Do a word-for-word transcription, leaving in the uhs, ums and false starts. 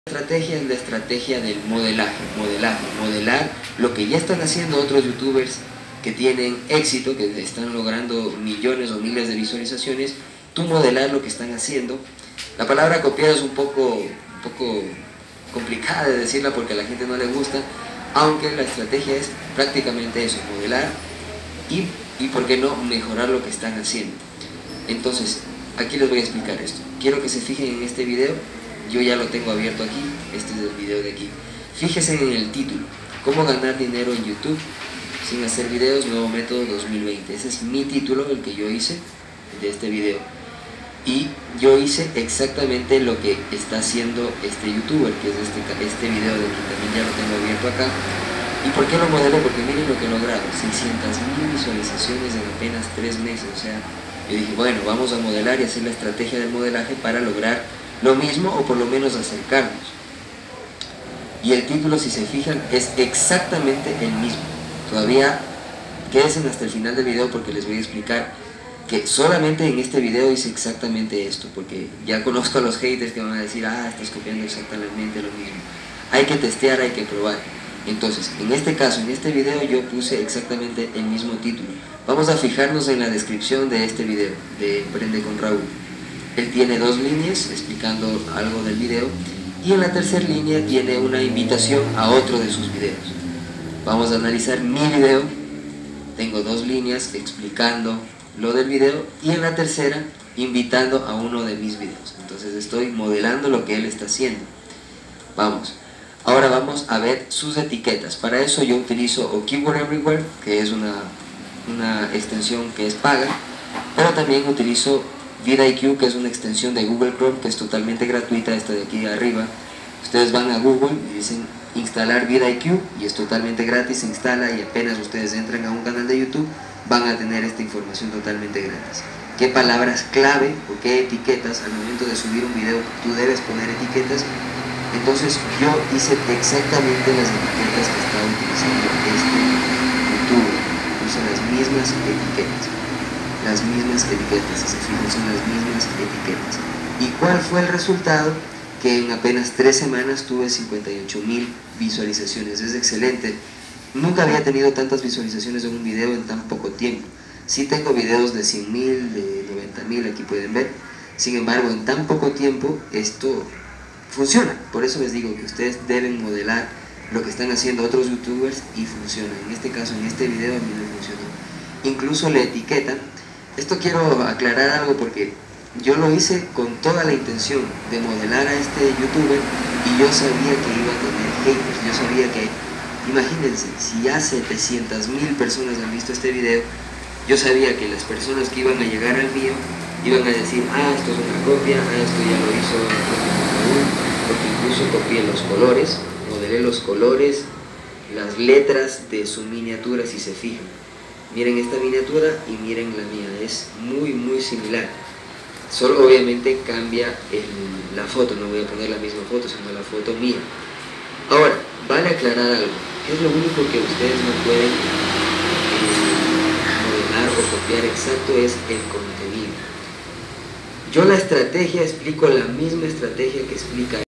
La estrategia es la estrategia del modelaje, modelaje, modelar lo que ya están haciendo otros youtubers que tienen éxito, que están logrando millones o miles de visualizaciones. Tú modelar lo que están haciendo. La palabra copiar es un poco, un poco complicada de decirla porque a la gente no le gusta, aunque la estrategia es prácticamente eso, modelar y, y por qué no, mejorar lo que están haciendo. Entonces, aquí les voy a explicar esto. Quiero que se fijen en este video. Yo ya lo tengo abierto aquí, este es el video de aquí. Fíjense en el título, ¿cómo ganar dinero en YouTube sin hacer videos? Nuevo método dos mil veinte. Ese es mi título, el que yo hice de este video. Y yo hice exactamente lo que está haciendo este youtuber, que es este, este video de aquí, también ya lo tengo abierto acá. ¿Y por qué lo modelé? Porque miren lo que he logrado, seiscientas mil visualizaciones en apenas tres meses. O sea, yo dije, bueno, vamos a modelar y hacer la estrategia del modelaje para lograr lo mismo o por lo menos acercarnos. Y el título, si se fijan, es exactamente el mismo. Todavía quédense hasta el final del video porque les voy a explicar que solamente en este video hice exactamente esto, porque ya conozco a los haters que van a decir, ah, estás copiando exactamente lo mismo. Hay que testear, hay que probar. Entonces, en este caso, en este video yo puse exactamente el mismo título. Vamos a fijarnos en la descripción de este video, de Emprende con Raúl. Él tiene dos líneas explicando algo del video y en la tercera línea tiene una invitación a otro de sus videos. Vamos a analizar mi video. Tengo dos líneas explicando lo del video y en la tercera invitando a uno de mis videos. Entonces estoy modelando lo que él está haciendo. Vamos. Ahora vamos a ver sus etiquetas. Para eso yo utilizo o Keyword Everywhere, que es una, una extensión que es paga, pero también utilizo vidIQ, que es una extensión de Google Chrome que es totalmente gratuita, esta de aquí arriba. Ustedes van a Google y dicen instalar vidIQ y es totalmente gratis, se instala y apenas ustedes entran a un canal de YouTube van a tener esta información totalmente gratis. ¿Qué palabras clave o qué etiquetas al momento de subir un video tú debes poner etiquetas? Entonces yo hice exactamente las etiquetas que estaba utilizando este youtuber, puse las mismas etiquetas. Las mismas etiquetas, si se fijan son las mismas etiquetas. ¿Y cuál fue el resultado? Que en apenas tres semanas tuve cincuenta y ocho mil visualizaciones. Es excelente. Nunca había tenido tantas visualizaciones en un video en tan poco tiempo. Sí tengo videos de cien mil, de noventa mil, aquí pueden ver. Sin embargo, en tan poco tiempo esto funciona. Por eso les digo que ustedes deben modelar lo que están haciendo otros youtubers y funciona. En este caso, en este video a mí no funcionó. Incluso la etiqueta. Esto quiero aclarar algo porque yo lo hice con toda la intención de modelar a este youtuber y yo sabía que iba a tener haters. Yo sabía que, imagínense, si ya setecientas mil personas han visto este video, yo sabía que las personas que iban a llegar al mío iban a decir, ah, esto es una copia, ah, esto ya lo hizo Raúl, porque incluso copié los colores, modelé los colores, las letras de su miniatura, si se fijan. Miren esta miniatura y miren la mía, es muy muy similar. Solo obviamente cambia el, la foto, no voy a poner la misma foto, sino la foto mía. Ahora, vale aclarar algo, ¿qué es lo único que ustedes no pueden eh, modelar o copiar exacto? Es el contenido. Yo la estrategia explico la misma estrategia que explica